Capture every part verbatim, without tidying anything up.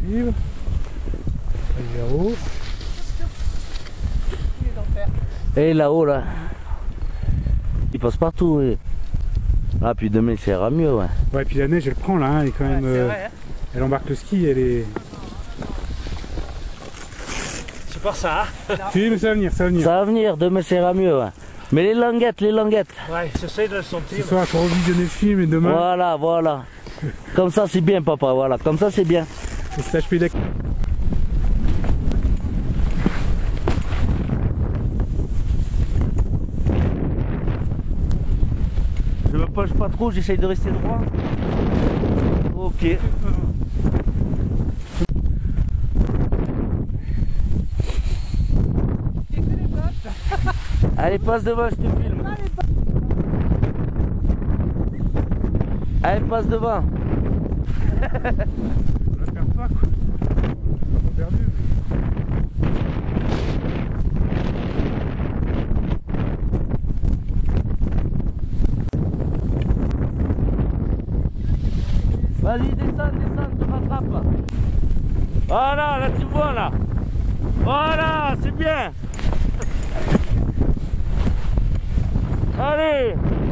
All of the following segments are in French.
suivre. Vers-haut. Et là-haut là. Il passe partout. Oui. Ah puis demain ça ira mieux ouais. Ouais puis la neige elle prend là, hein, elle est quand Ouais, même. c'est Euh, vrai, hein. Elle embarque le ski, elle est. C'est pour ça. Hein. Si mais ça va venir, ça va venir. Ça va venir, demain ça ira mieux ouais. Mais les languettes, les languettes. Ouais, j'essaie de le sentir. Ce soir il faut revisionner le film et demain. Voilà, voilà. Comme ça c'est bien papa, voilà, comme ça c'est bien. Le stage pédac. Je me penche pas trop, j'essaye de rester droit. Ok. Allez, passe devant, je te filme. Allez, passe devant. On la perd pas quoi. On l'a pas perdu. Vas-y, descends, descends, tu rattrapes là. Voilà, là tu vois là. Voilà, c'est bien. Allez.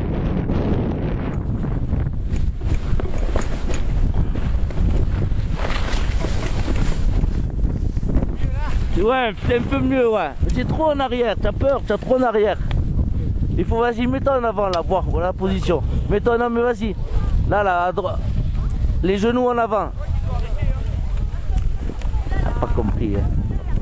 Ouais, c'est un peu mieux, ouais. C'est trop en arrière, t'as peur, t'as trop en arrière. Il faut, vas-y, mets-toi en avant là, voir, voilà la position. Mets-toi en avant, mais vas-y. Là, là, à droite. Les genoux en avant. T'as pas compris, hein.